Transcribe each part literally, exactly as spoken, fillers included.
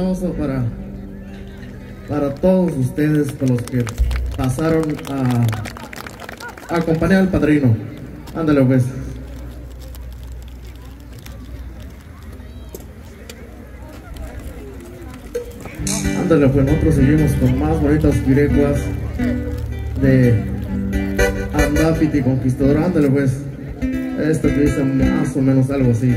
aplauso para, para todos ustedes con los que pasaron a, a acompañar al padrino. Ándale pues. Ándale pues, nosotros seguimos con más bonitas pirecuas de Andapiti Conquistador. Ándale pues, esto que dice más o menos algo así.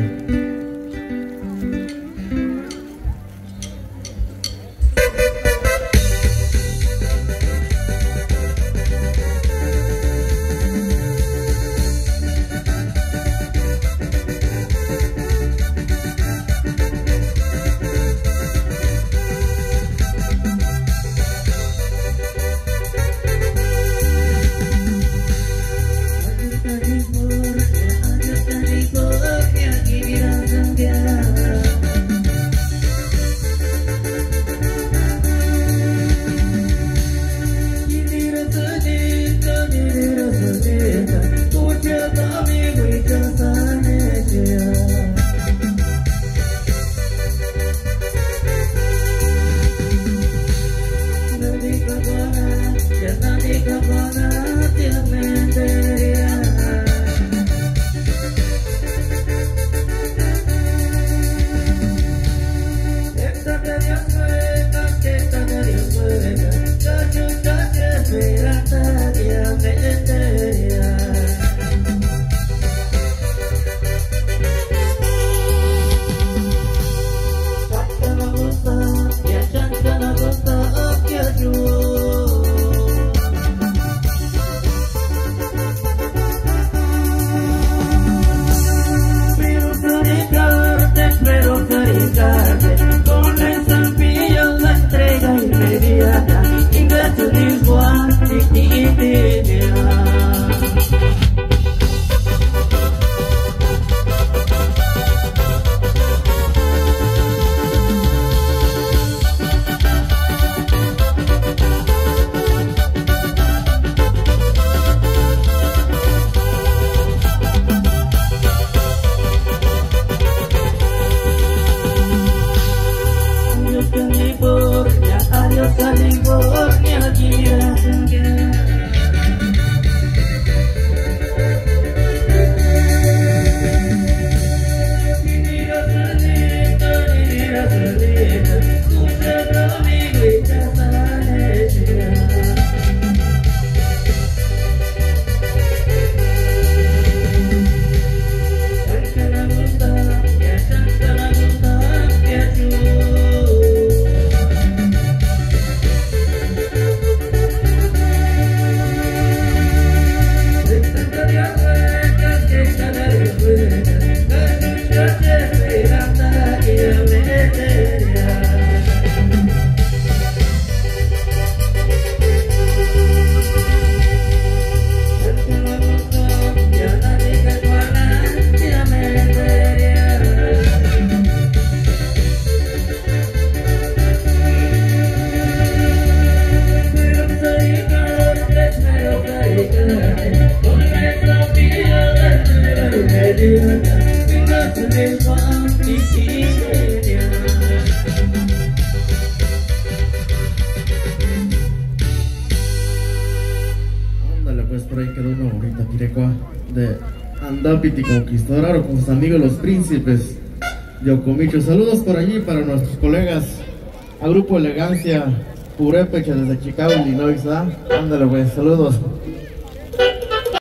De Andapiti Conquistador con sus amigos los príncipes de Ocomicho. Saludos por allí para nuestros colegas al grupo Elegancia Purépecha desde Chicago, Illinois. ¿Ah? Ándale pues, saludos.